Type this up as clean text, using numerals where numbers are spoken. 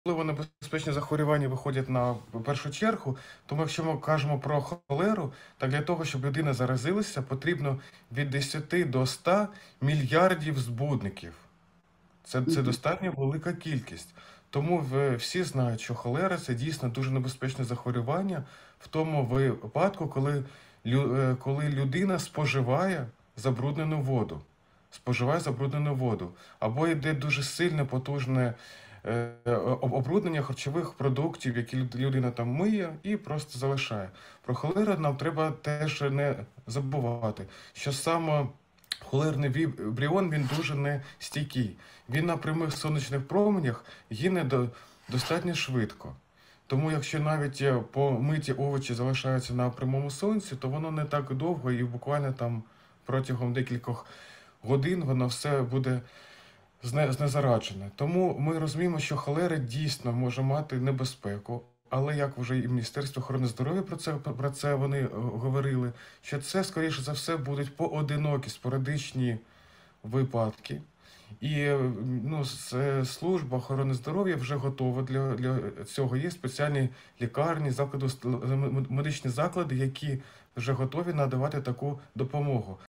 Можливо, небезпечні захворювання виходять на першу чергу, тому якщо ми кажемо про холеру, так для того, щоб людина заразилася, потрібно від 10 до 100 мільярдів збудників. Це Мгм. достатньо велика кількість. Тому всі знають, що холера це дійсно дуже небезпечне захворювання в тому випадку, коли людина споживає забруднену воду. Споживає забруднену воду. Або йде дуже сильне, потужне обруднення харчових продуктів, які людина там миє і просто залишає. Про холеру нам треба теж не забувати, що саме холерний вібріон він дуже нестійкий. Він на прямих сонячних променях гине достатньо швидко. Тому якщо навіть помиті овочі залишаються на прямому сонці, то воно не так довго і буквально там протягом декількох годин воно все буде знезараджене. Тому ми розуміємо, що холера дійсно може мати небезпеку. Але як вже і Міністерство охорони здоров'я про це вони говорили, що це, скоріше за все, будуть поодинокі спорадичні випадки. І служба охорони здоров'я вже готова для цього. Є спеціальні лікарні, медичні заклади, які вже готові надавати таку допомогу.